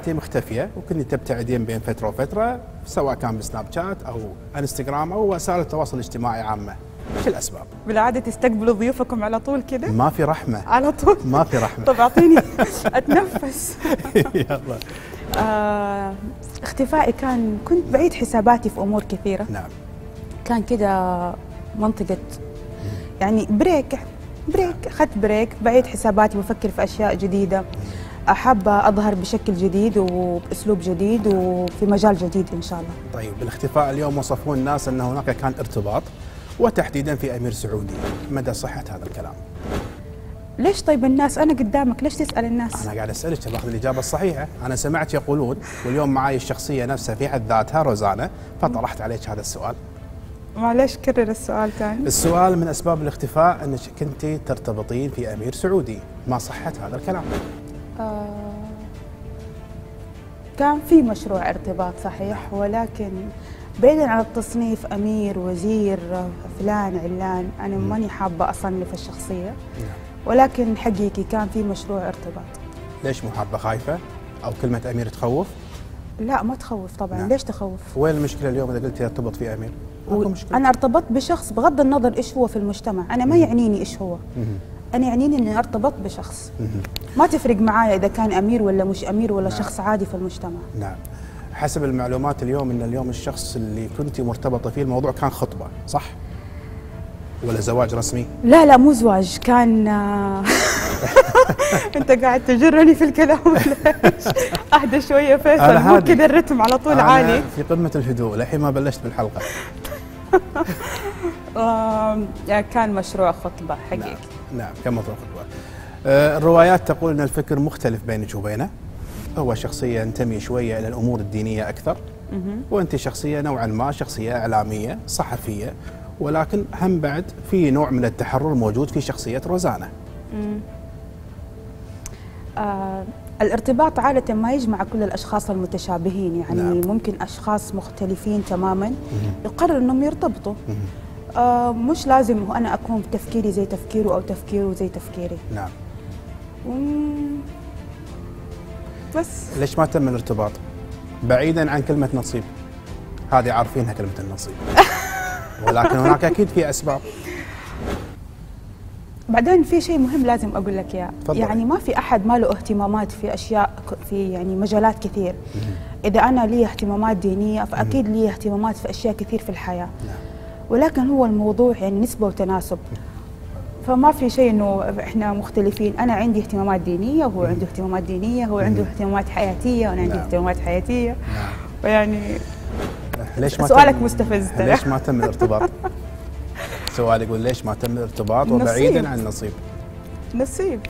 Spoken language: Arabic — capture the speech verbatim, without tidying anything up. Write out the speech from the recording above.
حياتي مختفيه وكنت تبتعدين بين فتره وفتره، سواء كان بسناب شات او انستغرام او وسائل التواصل الاجتماعي عامه. شو الاسباب؟ بالعاده تستقبلوا ضيوفكم على طول كذا؟ ما في رحمه على طول ما في رحمه. طب اعطيني اتنفس. يلا. آه اختفائي كان كنت بعيد حساباتي في امور كثيره. نعم. كان كده منطقه يعني بريك بريك اخذت بريك، بعيد حساباتي، بفكر في اشياء جديده، حابه اظهر بشكل جديد وباسلوب جديد وفي مجال جديد ان شاء الله. طيب بالاختفاء اليوم وصفوا الناس ان هناك كان ارتباط وتحديدا في امير سعودي، مدى صحه هذا الكلام؟ ليش طيب الناس؟ انا قدامك، ليش تسال الناس؟ انا قاعد اسالك باخذ الاجابه الصحيحه، انا سمعت يقولون واليوم معي الشخصيه نفسها في حد ذاتها روزانا، فطرحت عليك هذا السؤال. معليش كرر السؤال ثاني. السؤال من اسباب الاختفاء انك كنتي ترتبطين في امير سعودي، ما صحه هذا الكلام؟ آه كان في مشروع ارتباط صحيح، ولكن بعيدا عن التصنيف امير وزير فلان علان، انا ماني حابه اصنف الشخصيه، ولكن حقيقي كان في مشروع ارتباط. ليش مو حابه؟ خايفه او كلمه امير تخوف؟ لا ما تخوف طبعا. نعم. ليش تخوف؟ وين المشكله اليوم اذا قلتي ارتبط في امير؟ و... انا ارتبطت بشخص بغض النظر ايش هو في المجتمع، انا ما يعنيني ايش هو. انا يعنيني اني ارتبط بشخص. ما تفرق معايا اذا كان امير ولا مش امير ولا نعم. شخص عادي في المجتمع. نعم. حسب المعلومات اليوم ان اليوم الشخص اللي كنتي مرتبطه فيه الموضوع كان خطبه، صح؟ ولا زواج رسمي؟ لا لا مو زواج، كان انت قاعد تجرني في الكلام. اهدى شويه فيصل، مو كذا الرتم على طول عالي. في قمه الهدوء للحين ما بلشت بالحلقه. كان مشروع خطبه حقيقي. نعم, نعم كان مشروع خطبه. آه الروايات تقول ان الفكر مختلف بينك وبينه، هو شخصيه ينتمي شويه الى الامور الدينيه اكثر، وانت شخصيه نوعا ما شخصيه اعلاميه صحفيه، ولكن هم بعد في نوع من التحرر موجود في شخصيه روزانا. آه الارتباط عادة ما يجمع كل الأشخاص المتشابهين، يعني نعم. ممكن أشخاص مختلفين تماما يقرروا أنهم يرتبطوا. آه مش لازم أنا أكون تفكيري زي تفكيره أو تفكيره زي تفكيري. نعم. بس ليش ما تم الارتباط؟ بعيدا عن كلمة نصيب، هذه عارفينها كلمة النصيب. ولكن هناك أكيد في أسباب. بعدين في شيء مهم لازم اقول لك اياه، يعني ما في احد ما له اهتمامات في اشياء، في يعني مجالات كثير. اذا انا لي اهتمامات دينيه فاكيد لي اهتمامات في اشياء كثير في الحياه. ولكن هو الموضوع يعني نسبه وتناسب، فما في شيء انه احنا مختلفين، انا عندي اهتمامات دينيه وهو عنده اهتمامات دينيه، هو عنده اهتمامات حياتيه وانا عندي اهتمامات حياتيه. ويعني ليش ما سؤالك مستفز. ليش ما تم الارتباط؟ سؤال يقول ليش ما تم الارتباط وبعيدا عن النصيب؟ نصيب